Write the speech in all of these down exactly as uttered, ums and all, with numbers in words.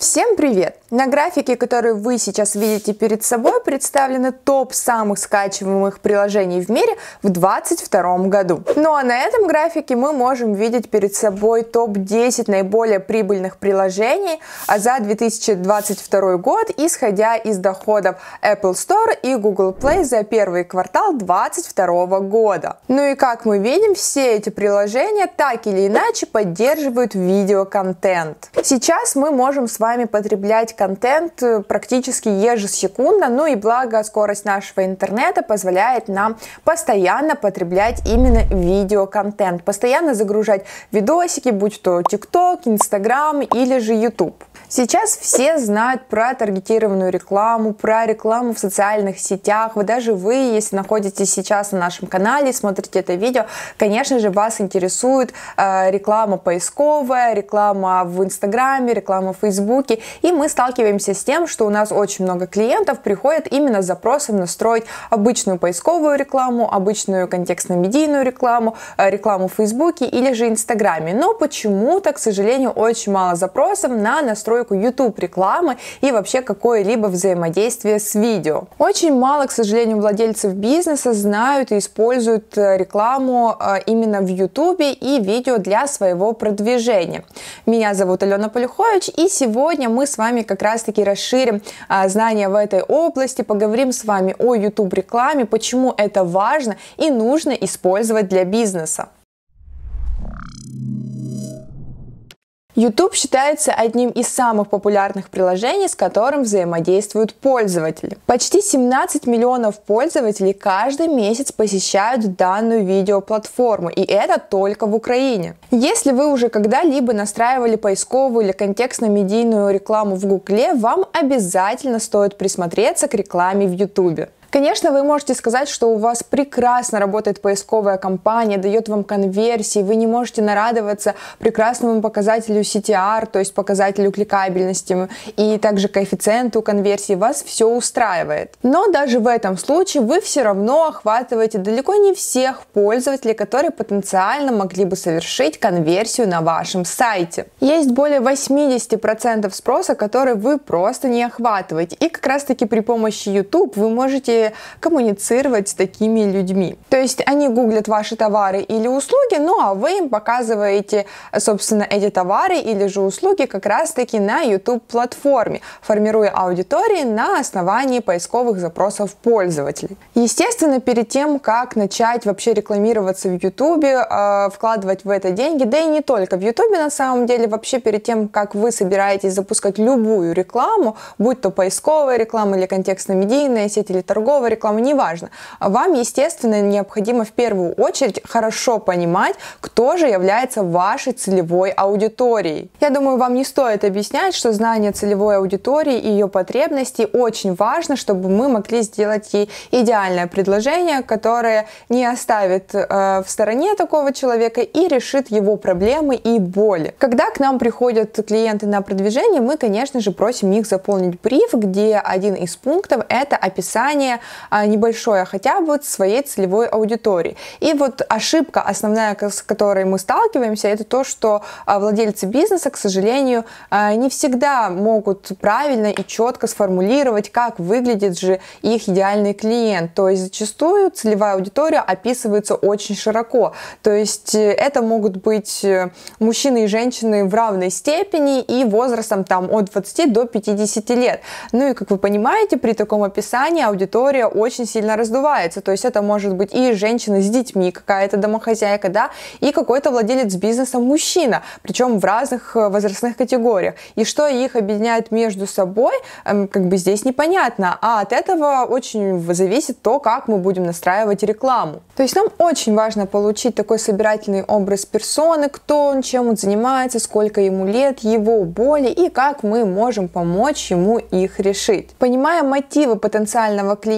Всем привет! На графике, который вы сейчас видите перед собой, представлены топ самых скачиваемых приложений в мире в две тысячи двадцать втором году. Ну а на этом графике мы можем видеть перед собой топ десять наиболее прибыльных приложений за две тысячи двадцать второй год, исходя из доходов Apple Store и Google Play за первый квартал две тысячи двадцать второго года. Ну и как мы видим, все эти приложения так или иначе поддерживают видеоконтент. Сейчас мы можем с вами потреблять контент практически ежесекундно, ну и благо скорость нашего интернета позволяет нам постоянно потреблять именно видеоконтент, постоянно загружать видосики, будь то TikTok, Instagram или же YouTube. Сейчас все знают про таргетированную рекламу, про рекламу в социальных сетях. Вы даже вы, если находитесь сейчас на нашем канале, смотрите это видео, конечно же, вас интересует э, реклама поисковая, реклама в Инстаграме, реклама в Фейсбуке. И мы сталкиваемся с тем, что у нас очень много клиентов приходят именно с запросом настроить обычную поисковую рекламу, обычную контекстно-медийную рекламу, э, рекламу в Фейсбуке или же Инстаграме. Но почему-то, к сожалению, очень мало запросов на настройку YouTube рекламы и вообще какое-либо взаимодействие с видео. Очень мало, к сожалению, владельцев бизнеса знают и используют рекламу именно в YouTube и видео для своего продвижения. Меня зовут Алена Полюхович, и сегодня мы с вами как раз-таки расширим знания в этой области, поговорим с вами о YouTube рекламе, почему это важно и нужно использовать для бизнеса. YouTube считается одним из самых популярных приложений, с которым взаимодействуют пользователи. Почти семнадцать миллионов пользователей каждый месяц посещают данную видеоплатформу, и это только в Украине. Если вы уже когда-либо настраивали поисковую или контекстно-медийную рекламу в Гугле, вам обязательно стоит присмотреться к рекламе в YouTube. Конечно, вы можете сказать, что у вас прекрасно работает поисковая кампания, дает вам конверсии, вы не можете нарадоваться прекрасному показателю си ти ар, то есть показателю кликабельности, и также коэффициенту конверсии, вас все устраивает. Но даже в этом случае вы все равно охватываете далеко не всех пользователей, которые потенциально могли бы совершить конверсию на вашем сайте. Есть более восемьдесят процентов спроса, который вы просто не охватываете. И как раз таки при помощи YouTube вы можете коммуницировать с такими людьми. То есть они гуглят ваши товары или услуги, ну а вы им показываете, собственно, эти товары или же услуги как раз-таки на YouTube-платформе, формируя аудитории на основании поисковых запросов пользователей. Естественно, перед тем, как начать вообще рекламироваться в YouTube, э, вкладывать в это деньги, да и не только в YouTube, на самом деле, вообще перед тем, как вы собираетесь запускать любую рекламу, будь то поисковая реклама или контекстно-медийная сеть или торговая, реклама, неважно. Вам, естественно, необходимо в первую очередь хорошо понимать, кто же является вашей целевой аудиторией. Я думаю, вам не стоит объяснять, что знание целевой аудитории и ее потребностей очень важно, чтобы мы могли сделать ей идеальное предложение, которое не оставит э, в стороне такого человека и решит его проблемы и боли. Когда к нам приходят клиенты на продвижение, мы, конечно же, просим их заполнить бриф, где один из пунктов — это описание небольшое хотя бы своей целевой аудитории. И вот ошибка основная, с которой мы сталкиваемся, это то, что владельцы бизнеса, к сожалению, не всегда могут правильно и четко сформулировать, как выглядит же их идеальный клиент. То есть зачастую целевая аудитория описывается очень широко. То есть это могут быть мужчины и женщины в равной степени и возрастом там от двадцати до пятидесяти лет. Ну и, как вы понимаете, при таком описании аудитория очень сильно раздувается. То есть это может быть и женщина с детьми, какая-то домохозяйка, да, и какой-то владелец бизнеса мужчина, причем в разных возрастных категориях. И что их объединяет между собой, как бы здесь непонятно. А от этого очень зависит то, как мы будем настраивать рекламу. То есть нам очень важно получить такой собирательный образ персоны, кто он, чем он занимается, сколько ему лет, его боли и как мы можем помочь ему их решить. Понимая мотивы потенциального клиента,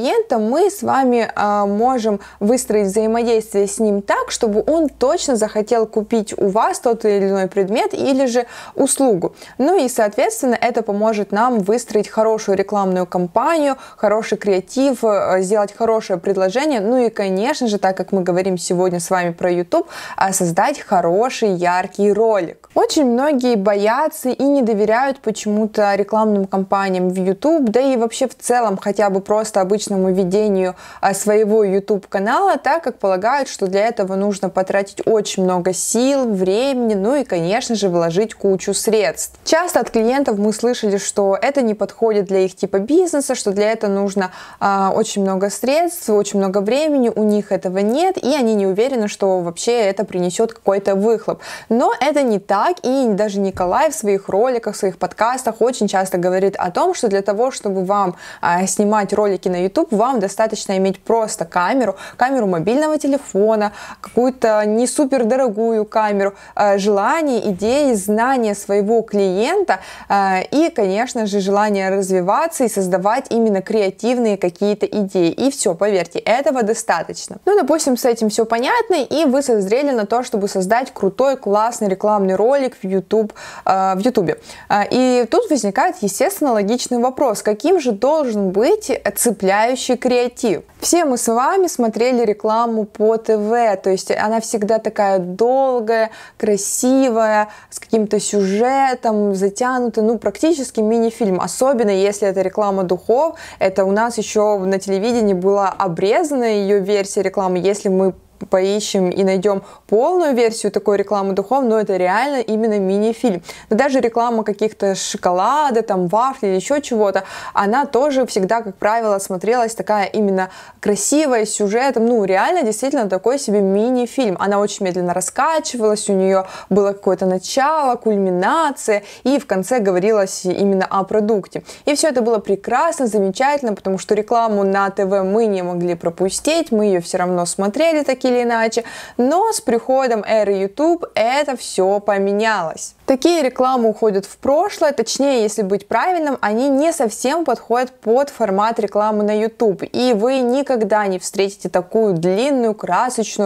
клиентом, мы с вами а, можем выстроить взаимодействие с ним так, чтобы он точно захотел купить у вас тот или иной предмет или же услугу. Ну и, соответственно, это поможет нам выстроить хорошую рекламную кампанию, хороший креатив, сделать хорошее предложение, ну и, конечно же, так как мы говорим сегодня с вами про YouTube, создать хороший, яркий ролик. Очень многие боятся и не доверяют почему-то рекламным кампаниям в YouTube, да и вообще в целом хотя бы просто обычному ведению своего YouTube-канала, так как полагают, что для этого нужно потратить очень много сил, времени, ну и, конечно же, вложить кучу средств. Часто от клиентов мы слышали, что это не подходит для их типа бизнеса, что для этого нужно а, очень много средств, очень много времени, у них этого нет, и они не уверены, что вообще это принесет какой-то выхлоп. Но это не так, и даже Николай в своих роликах, в своих подкастах очень часто говорит о том, что для того, чтобы вам а, снимать ролики на YouTube, вам достаточно иметь просто камеру, камеру мобильного телефона, какую-то не супер дорогую камеру, а, желание, идеи, знания своего клиента а, и, конечно же, желание развиваться и создавать именно креативные какие-то идеи. И все, поверьте, этого достаточно. Ну, допустим, с этим все понятно, и вы созрели на то, чтобы создать крутой, классный рекламный ролик в YouTube, э, в YouTube. И тут возникает, естественно, логичный вопрос: каким же должен быть цепляющий креатив? Все мы с вами смотрели рекламу по ТВ, то есть она всегда такая долгая, красивая, с каким-то сюжетом, затянутый, ну, практически мини-фильм, особенно если это реклама духов. Это у нас еще на телевидении была обрезана ее версия рекламы. Если мы поищем и найдем полную версию такой рекламы духов, но это реально именно мини-фильм. Но даже реклама каких-то шоколада, там, вафли или еще чего-то, она тоже всегда, как правило, смотрелась такая именно красивая, с сюжетом, ну, реально, действительно, такой себе мини-фильм. Она очень медленно раскачивалась, у нее было какое-то начало, кульминация, и в конце говорилось именно о продукте. И все это было прекрасно, замечательно, потому что рекламу на ТВ мы не могли пропустить, мы ее все равно смотрели такие или иначе, но с приходом эры YouTube это все поменялось. Такие рекламы уходят в прошлое, точнее, если быть правильным, они не совсем подходят под формат рекламы на YouTube, и вы никогда не встретите такую длинную, красочную,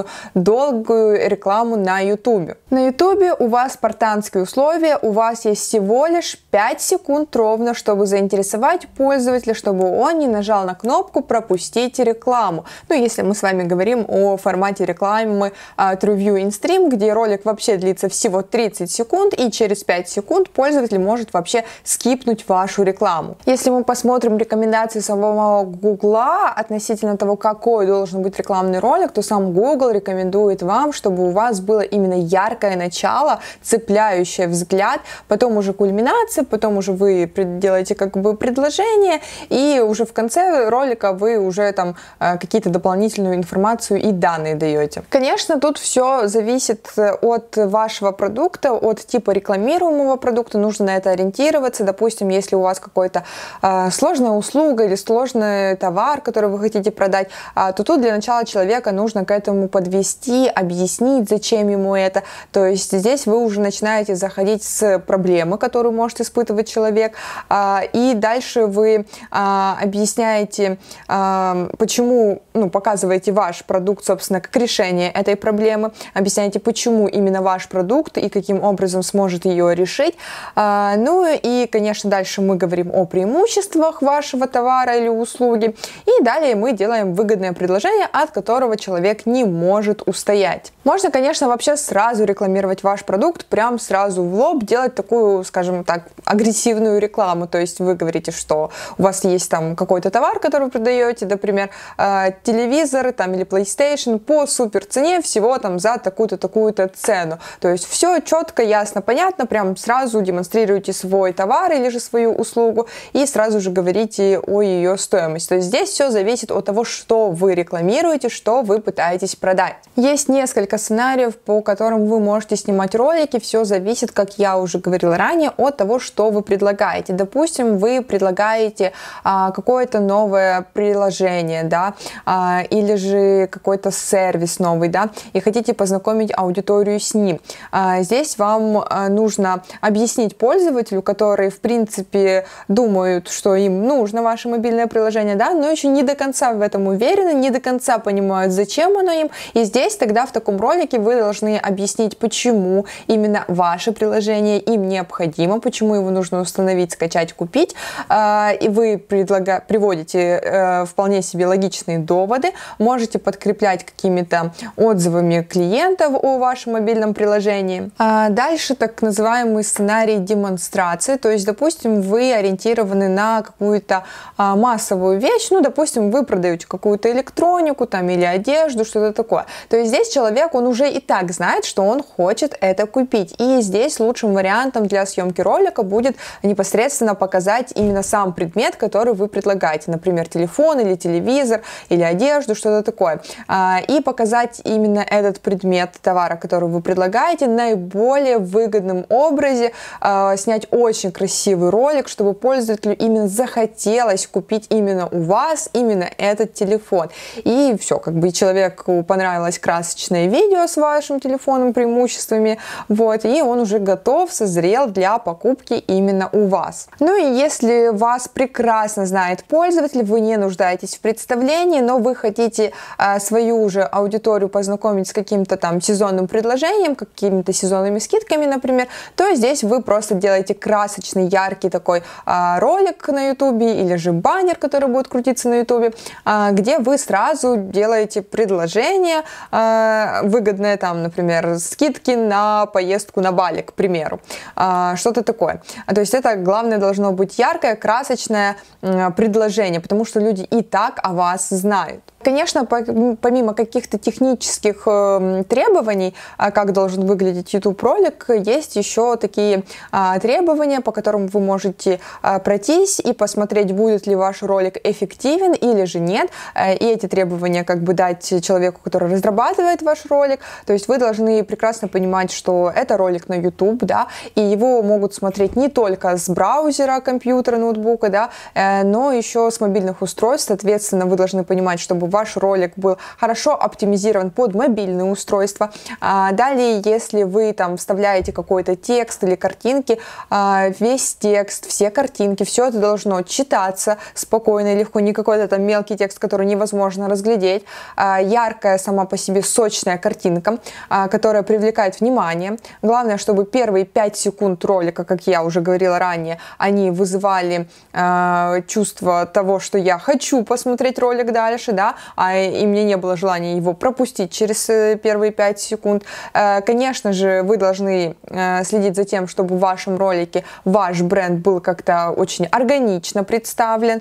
долгую рекламу на YouTube. На YouTube у вас спартанские условия, у вас есть всего лишь пять секунд ровно, чтобы заинтересовать пользователя, чтобы он не нажал на кнопку «Пропустить рекламу». Ну, если мы с вами говорим о формате рекламы uh, TrueView InStream, где ролик вообще длится всего тридцать секунд, и через пять секунд пользователь может вообще скипнуть вашу рекламу. Если мы посмотрим рекомендации самого Гугла относительно того, какой должен быть рекламный ролик, то сам Google рекомендует вам, чтобы у вас было именно яркое начало, цепляющее взгляд, потом уже кульминация, потом уже вы делаете как бы предложение, и уже в конце ролика вы уже там какие-то дополнительную информацию и данные даете. Конечно, тут все зависит от вашего продукта, от типа рекламируемого продукта, нужно на это ориентироваться. Допустим, если у вас какой-то э, сложная услуга или сложный товар, который вы хотите продать, э, то тут для начала человека нужно к этому подвести, объяснить, зачем ему это. То есть здесь вы уже начинаете заходить с проблемы, которую может испытывать человек, э, и дальше вы э, объясняете, э, почему, ну, показываете ваш продукт, собственно, как решение этой проблемы, объясняете, почему именно ваш продукт и каким образом сможет ее решить. А, ну и, конечно, дальше мы говорим о преимуществах вашего товара или услуги. И далее мы делаем выгодное предложение, от которого человек не может устоять. Можно, конечно, вообще сразу рекламировать ваш продукт, прям сразу в лоб, делать такую, скажем так, агрессивную рекламу. То есть вы говорите, что у вас есть там какой-то товар, который вы продаете, например, телевизор там, или PlayStation по супер цене, всего там за такую-то, такую-то цену. То есть все четко, ясно, понятно, прям сразу демонстрируете свой товар или же свою услугу и сразу же говорите о ее стоимости. То есть здесь все зависит от того, что вы рекламируете, что вы пытаетесь продать. Есть несколько сценариев, по которым вы можете снимать ролики, все зависит, как я уже говорила ранее, от того, что вы предлагаете. Допустим, вы предлагаете а, какое-то новое приложение, да, а, или же какой-то сервис, сервис новый, да, и хотите познакомить аудиторию с ним. Здесь вам нужно объяснить пользователю, которые, в принципе, думают, что им нужно ваше мобильное приложение, да, но еще не до конца в этом уверены, не до конца понимают, зачем оно им. И здесь тогда в таком ролике вы должны объяснить, почему именно ваше приложение им необходимо, почему его нужно установить, скачать, купить. И вы предлага... приводите вполне себе логичные доводы, можете подкреплять какими-то отзывами клиентов о вашем мобильном приложении. Дальше так называемый сценарий демонстрации, то есть, допустим, вы ориентированы на какую-то массовую вещь, ну, допустим, вы продаете какую-то электронику там или одежду, что-то такое. То есть здесь человек, он уже и так знает, что он хочет это купить. И здесь лучшим вариантом для съемки ролика будет непосредственно показать именно сам предмет, который вы предлагаете, например, телефон или телевизор или одежду, что-то такое. И показать именно этот предмет товара, который вы предлагаете, наиболее выгодном образе, снять очень красивый ролик, чтобы пользователю именно захотелось купить именно у вас именно этот телефон. И все, как бы человеку понравилось красочное видео с вашим телефоном, преимуществами, вот, и он уже готов, созрел для покупки именно у вас. Ну и если вас прекрасно знает пользователь, вы не нуждаетесь в представлении, но вы хотите а, свою же аудиторию познакомить с каким-то там сезонным предложением, какими-то сезонными скидками, например, то здесь вы просто делаете красочный, яркий такой а, ролик на ютубе или же баннер, который будет крутиться на ютубе, а, где вы сразу делаете предложение а, выгодное, там, например, скидки на поездку на Бали, к примеру, а, что-то такое. А, то есть это главное должно быть яркое, красочное а, предложение, потому что люди и так о вас знают. Конечно, помимо каких-то технических э, требований, э, как должен выглядеть YouTube-ролик, есть еще такие э, требования, по которым вы можете э, пройтись и посмотреть, будет ли ваш ролик эффективен или же нет. Э, и эти требования как бы дать человеку, который разрабатывает ваш ролик. То есть вы должны прекрасно понимать, что это ролик на YouTube, да, и его могут смотреть не только с браузера, компьютера, ноутбука, да, э, но еще с мобильных устройств. Соответственно, вы должны понимать, чтобы ваш ролик был хорошо оптимизирован под мобильные устройства. А далее, если вы там вставляете какой-то текст или картинки, а, весь текст, все картинки, все это должно читаться спокойно и легко, не какой-то там мелкий текст, который невозможно разглядеть. А, яркая сама по себе сочная картинка, а, которая привлекает внимание. Главное, чтобы первые пять секунд ролика, как я уже говорила ранее, они вызывали а, чувство того, что я хочу посмотреть ролик дальше, да, а и мне не было желания его пропустить через первые пять секунд. Конечно же, вы должны следить за тем, чтобы в вашем ролике ваш бренд был как-то очень органично представлен,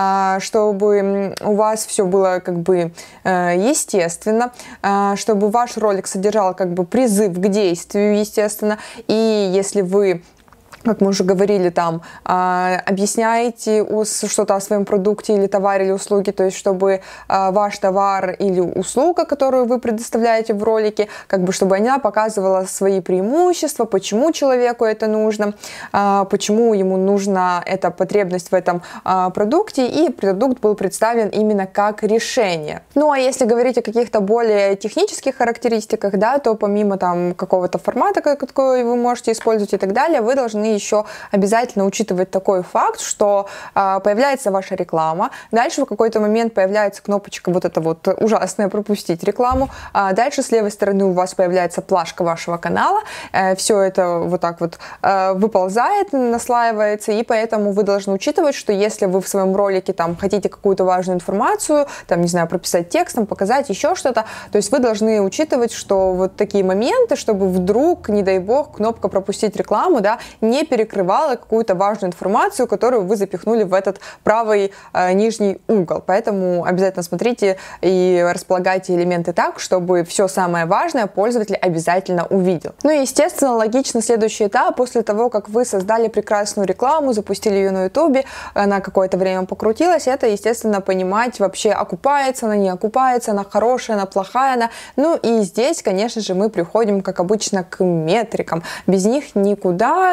чтобы у вас все было как бы естественно, чтобы ваш ролик содержал как бы призыв к действию, естественно. И если вы, как мы уже говорили, там, э, объясняете что-то о своем продукте или товаре или услуге, то есть чтобы э, ваш товар или услуга, которую вы предоставляете в ролике, как бы чтобы она показывала свои преимущества, почему человеку это нужно, э, почему ему нужна эта потребность в этом э, продукте, и продукт был представлен именно как решение. Ну а если говорить о каких-то более технических характеристиках, да, то помимо там какого-то формата, какой вы можете использовать и так далее, вы должны еще обязательно учитывать такой факт, что э, появляется ваша реклама, дальше в какой-то момент появляется кнопочка вот эта вот ужасная «пропустить рекламу», а дальше с левой стороны у вас появляется плашка вашего канала, э, все это вот так вот э, выползает, наслаивается, и поэтому вы должны учитывать, что если вы в своем ролике там хотите какую-то важную информацию, там, не знаю, прописать текстом, показать еще что-то, то есть вы должны учитывать, что вот такие моменты, чтобы вдруг, не дай бог, кнопка «пропустить рекламу», да, не перекрывала какую-то важную информацию, которую вы запихнули в этот правый э, нижний угол. Поэтому обязательно смотрите и располагайте элементы так, чтобы все самое важное пользователь обязательно увидел. Ну и, естественно, логично следующий этап. После того, как вы создали прекрасную рекламу, запустили ее на ютубе, она какое-то время покрутилась, это, естественно, понимать вообще, окупается она, не окупается, она хорошая, она плохая, она... Ну и здесь, конечно же, мы приходим, как обычно, к метрикам. Без них никуда, никак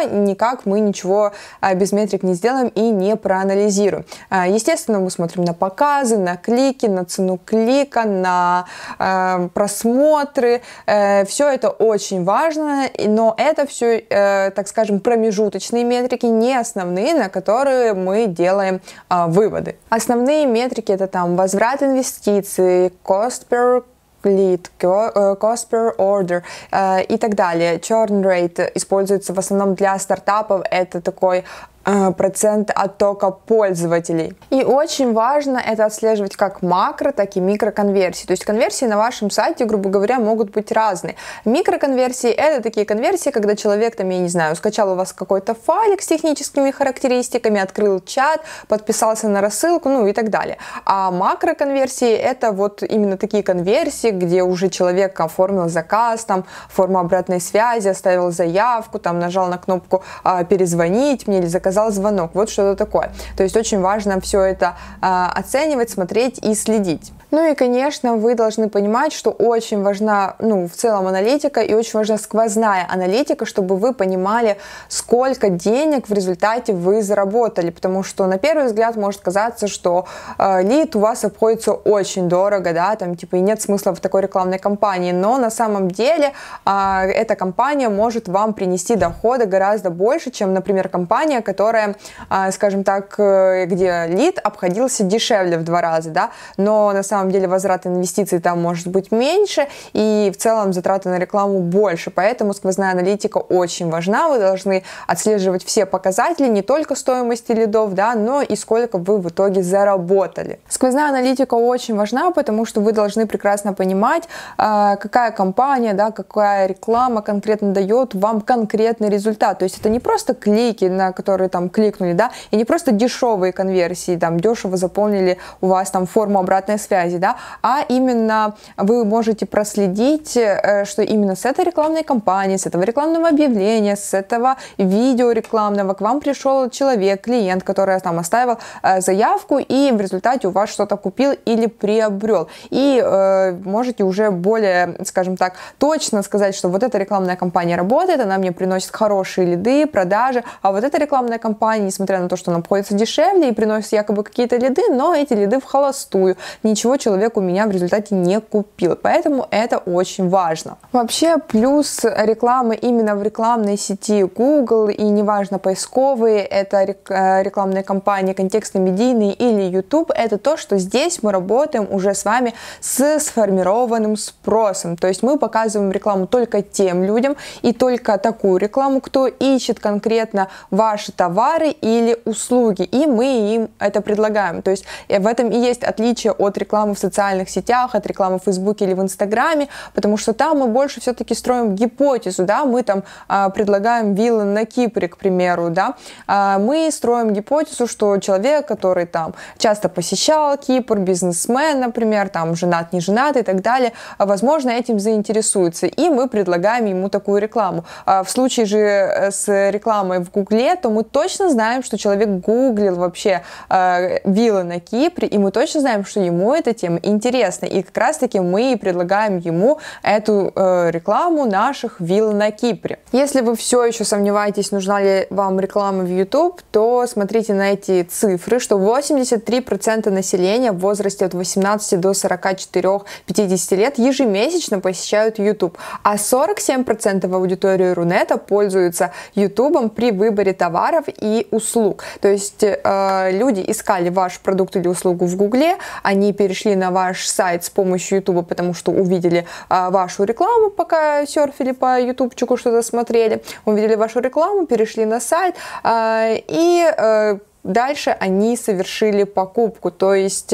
никак мы ничего без метрик не сделаем и не проанализируем. Естественно, мы смотрим на показы, на клики, на цену клика, на э, просмотры. Э, все это очень важно, но это все, э, так скажем, промежуточные метрики, не основные, на которые мы делаем э, выводы. Основные метрики — это там возврат инвестиций, cost per lead, cost per order э, и так далее. Churn rate используется в основном для стартапов. Это такой процент оттока пользователей. И очень важно это отслеживать как макро, так и микроконверсии. То есть конверсии на вашем сайте, грубо говоря, могут быть разные. Микроконверсии — это такие конверсии, когда человек, там, я не знаю, скачал у вас какой-то файлик с техническими характеристиками, открыл чат, подписался на рассылку, ну и так далее. А макроконверсии — это вот именно такие конверсии, где уже человек оформил заказ, там, форму обратной связи, оставил заявку, там, нажал на кнопку а, «перезвонить мне» или «заказать звонок», вот что-то такое. То есть очень важно все это э, оценивать, смотреть и следить. Ну и, конечно, вы должны понимать, что очень важна, ну, в целом аналитика, и очень важна сквозная аналитика, чтобы вы понимали, сколько денег в результате вы заработали, потому что на первый взгляд может казаться, что э, лид у вас обходится очень дорого, да, там, типа, и нет смысла в такой рекламной кампании, но на самом деле э, эта кампания может вам принести дохода гораздо больше, чем, например, компания, которая, э, скажем так, э, где лид обходился дешевле в два раза, да, но на самом деле возврат инвестиций там может быть меньше, и в целом затраты на рекламу больше, поэтому сквозная аналитика очень важна, вы должны отслеживать все показатели, не только стоимости лидов, да, но и сколько вы в итоге заработали. Сквозная аналитика очень важна, потому что вы должны прекрасно понимать, какая компания, да, какая реклама конкретно дает вам конкретный результат, то есть это не просто клики, на которые там кликнули, да, и не просто дешевые конверсии, там дешево заполнили у вас там форму обратной связи, да, а именно вы можете проследить, что именно с этой рекламной кампании, с этого рекламного объявления, с этого видео рекламного к вам пришел человек, клиент, который там оставил заявку и в результате у вас что-то купил или приобрел. И э, можете уже более, скажем так, точно сказать, что вот эта рекламная кампания работает, она мне приносит хорошие лиды, продажи, а вот эта рекламная кампания, несмотря на то, что она обходится дешевле и приносит якобы какие-то лиды, но эти лиды в холостую. Ничего человек у меня в результате не купил. Поэтому это очень важно. Вообще, плюс рекламы именно в рекламной сети Google, и неважно, поисковые, это рекламные кампании, контекстно-медийные или YouTube, это то, что здесь мы работаем уже с вами с сформированным спросом. То есть мы показываем рекламу только тем людям и только такую рекламу, кто ищет конкретно ваши товары или услуги, и мы им это предлагаем. То есть в этом и есть отличие от рекламы в социальных сетях, от рекламы в Фейсбуке или в Инстаграме, потому что там мы больше все-таки строим гипотезу, да, мы там а, предлагаем виллы на Кипре, к примеру, да, а, мы строим гипотезу, что человек, который там часто посещал Кипр, бизнесмен, например, там женат, не женат и так далее, возможно, этим заинтересуется, и мы предлагаем ему такую рекламу. А в случае же с рекламой в Гугле, то мы точно знаем, что человек гуглил вообще э, виллы на Кипре, и мы точно знаем, что ему эта тема интересна, и как раз-таки мы предлагаем ему эту э, рекламу наших вилл на Кипре. Если вы все еще сомневаетесь, нужна ли вам реклама в YouTube, то смотрите на эти цифры, что восемьдесят три процента населения в возрасте от восемнадцати до сорока четырёх — пятидесяти лет ежемесячно посещают YouTube, а сорок семь процентов аудитории Рунета пользуются YouTube при выборе товаров и услуг. То есть э, люди искали ваш продукт или услугу в Гугле, они перешли на ваш сайт с помощью YouTube, потому что увидели э, вашу рекламу, пока серфили по ютубчику, что-то смотрели, увидели вашу рекламу, перешли на сайт э, и э, дальше они совершили покупку, то есть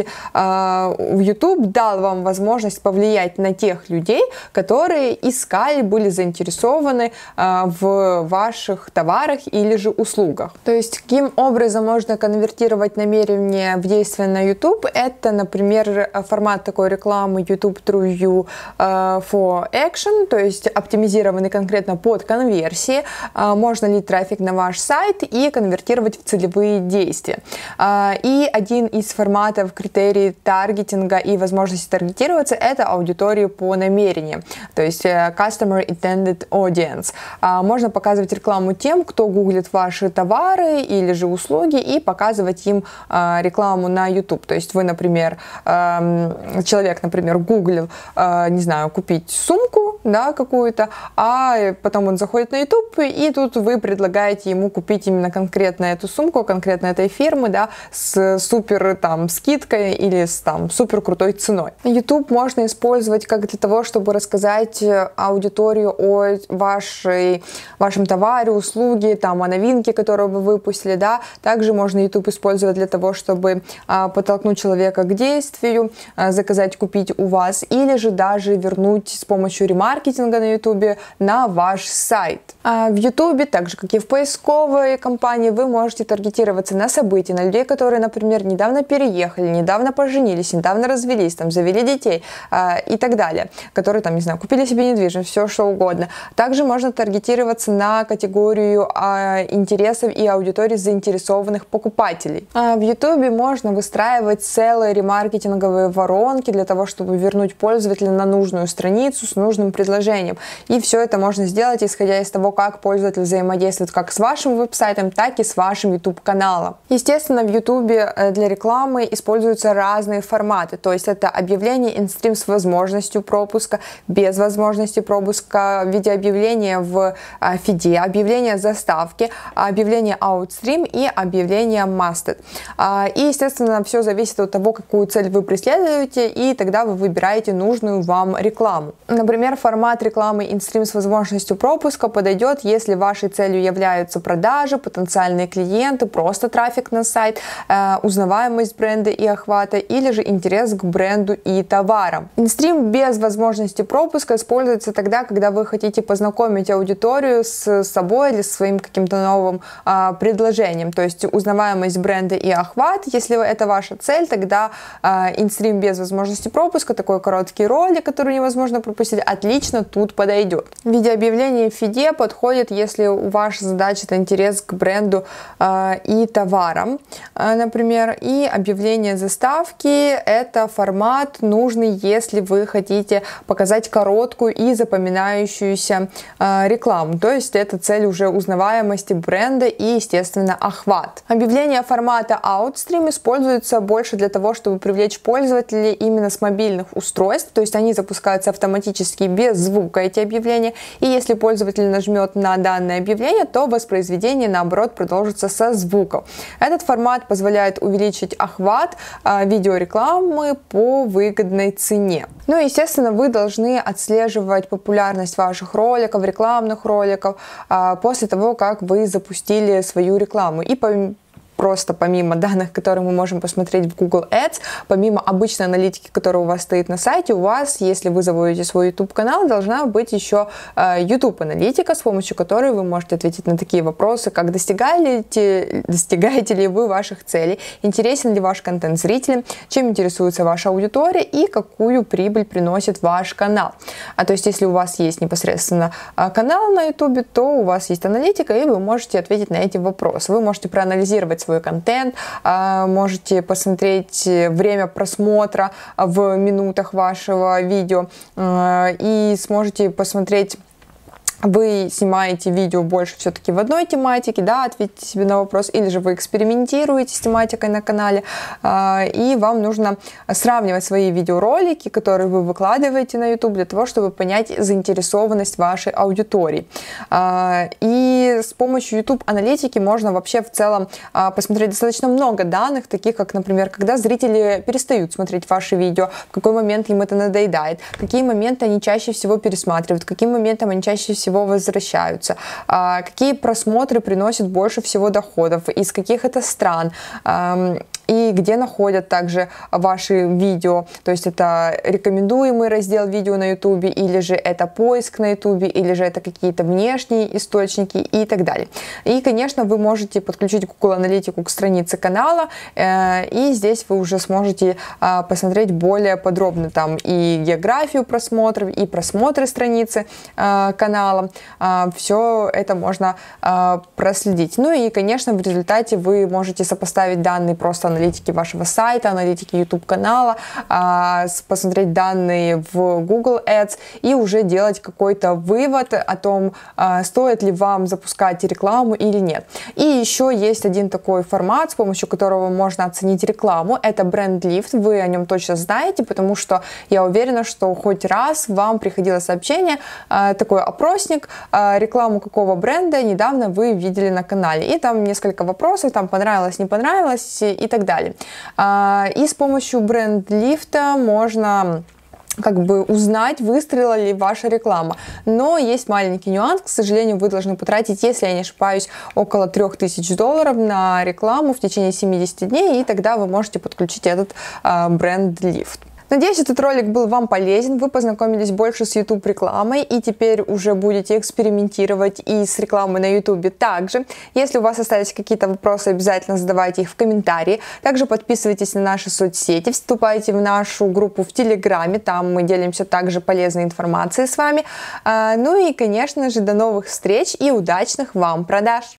э, YouTube дал вам возможность повлиять на тех людей, которые искали, были заинтересованы э, в ваших товарах или же услугах. То есть каким образом можно конвертировать намерение в действие на YouTube? Это, например, формат такой рекламы YouTube True View э, for Action, то есть оптимизированный конкретно под конверсии. Э, можно лить трафик на ваш сайт и конвертировать в целевые действия. действия. И один из форматов критерий таргетинга и возможности таргетироваться — это аудитория по намерению, то есть Customer Intended Audience. Можно показывать рекламу тем, кто гуглит ваши товары или же услуги, и показывать им рекламу на YouTube. То есть вы, например, человек, например, гуглил, не знаю, купить сумку, да, какую-то, а потом он заходит на YouTube, и тут вы предлагаете ему купить именно конкретно эту сумку, конкретно этой фирмы, да, с супер там скидкой или с там супер крутой ценой. YouTube можно использовать как для того, чтобы рассказать аудиторию о вашей, вашем товаре, услуге, там, о новинке, которую вы выпустили, да. Также можно YouTube использовать для того, чтобы а, подтолкнуть человека к действию, а, заказать, купить у вас, или же даже вернуть с помощью ремаркетинга на YouTube на ваш сайт. А в YouTube, так же как и в поисковой кампании, вы можете таргетироваться на события, на людей, которые, например, недавно переехали, недавно поженились, недавно развелись, там, завели детей а, и так далее, которые, там, не знаю, купили себе недвижимость, все что угодно. Также можно таргетироваться на категорию а, интересов и аудитории заинтересованных покупателей. А в YouTube можно выстраивать целые ремаркетинговые воронки для того, чтобы вернуть пользователя на нужную страницу с нужным предложением. И все это можно сделать, исходя из того, как пользователь взаимодействует как с вашим веб-сайтом, так и с вашим YouTube-каналом. Естественно, в YouTube для рекламы используются разные форматы, то есть это объявление инстрим с возможностью пропуска, без возможности пропуска, в виде объявления в фиде, объявление заставки, объявление аутстрим и объявление масted. И, естественно, все зависит от того, какую цель вы преследуете, и тогда вы выбираете нужную вам рекламу. Например, формат рекламы инстрим с возможностью пропуска подойдет, если вашей целью являются продажи, потенциальные клиенты, просто трафик на сайт, узнаваемость бренда и охвата, или же интерес к бренду и товарам. Инстрим без возможности пропуска используется тогда, когда вы хотите познакомить аудиторию с собой или своим каким-то новым а, предложением, то есть узнаваемость бренда и охват. Если это ваша цель, тогда а, инстрим без возможности пропуска, такой короткий ролик, который невозможно пропустить, отлично тут подойдет. Видеообъявление в фиде подходит, если ваша задача — это интерес к бренду а, и товарам, а, например, и объявление заставки — это формат нужный, если вы хотите показать короткую и запоминающуюся э, рекламу, то есть это цель уже узнаваемости бренда и, естественно, охват. Объявление формата Outstream используется больше для того, чтобы привлечь пользователей именно с мобильных устройств, то есть они запускаются автоматически без звука, эти объявления, и если пользователь нажмет на данное объявление, то воспроизведение, наоборот, продолжится со звуком. Этот формат позволяет увеличить охват э, видеорекламы по выгодной цене. Ну и, естественно, вы должны отслеживать популярность ваших роликов, рекламных роликов э, после того, как вы запустили свою рекламу. И по Просто помимо данных, которые мы можем посмотреть в Google Ads, помимо обычной аналитики, которая у вас стоит на сайте, у вас, если вы заводите свой YouTube-канал, должна быть еще э, YouTube-аналитика, с помощью которой вы можете ответить на такие вопросы, как достигаете, достигаете ли вы ваших целей, интересен ли ваш контент зрителям, чем интересуется ваша аудитория и какую прибыль приносит ваш канал. А то есть, если у вас есть непосредственно э, канал на YouTube, то у вас есть аналитика, и вы можете ответить на эти вопросы. Вы можете проанализировать свой контент, можете посмотреть время просмотра в минутах вашего видео и сможете посмотреть, вы снимаете видео больше все-таки в одной тематике, да, ответьте себе на вопрос, или же вы экспериментируете с тематикой на канале, и вам нужно сравнивать свои видеоролики, которые вы выкладываете на YouTube, для того, чтобы понять заинтересованность вашей аудитории. И с помощью YouTube-аналитики можно вообще в целом посмотреть достаточно много данных, таких как, например, когда зрители перестают смотреть ваши видео, в какой момент им это надоедает, какие моменты они чаще всего пересматривают, каким моментом они чаще всего возвращаются, какие просмотры приносят больше всего доходов, из каких это стран. и где находят также ваши видео. То есть это рекомендуемый раздел видео на YouTube, или же это поиск на YouTube, или же это какие-то внешние источники и так далее. И, конечно, вы можете подключить Google Аналитику к странице канала, э, и здесь вы уже сможете э, посмотреть более подробно там и географию просмотров, и просмотры страницы э, канала. Э, все это можно э, проследить. Ну и, конечно, в результате вы можете сопоставить данные просто аналитики вашего сайта, аналитики YouTube канала, э, посмотреть данные в Google Ads и уже делать какой-то вывод о том, э, стоит ли вам запускать рекламу или нет. И еще есть один такой формат, с помощью которого можно оценить рекламу. Это бренд лифт. Вы о нем точно знаете, потому что я уверена, что хоть раз вам приходило сообщение, э, такой опросник, э, рекламу какого бренда недавно вы видели на канале. И там несколько вопросов, там понравилось, не понравилось и так далее. Э, и с помощью бренд лифта можно как бы узнать, выстрелила ли ваша реклама. Но есть маленький нюанс, к сожалению, вы должны потратить, если я не ошибаюсь, около трех тысяч долларов на рекламу в течение семидесяти дней, и тогда вы можете подключить этот э, бренд лифт. Надеюсь, этот ролик был вам полезен, вы познакомились больше с YouTube рекламой и теперь уже будете экспериментировать и с рекламой на YouTube также. Если у вас остались какие-то вопросы, обязательно задавайте их в комментарии. Также подписывайтесь на наши соцсети, вступайте в нашу группу в Телеграме, там мы делимся также полезной информацией с вами. Ну и, конечно же, до новых встреч и удачных вам продаж!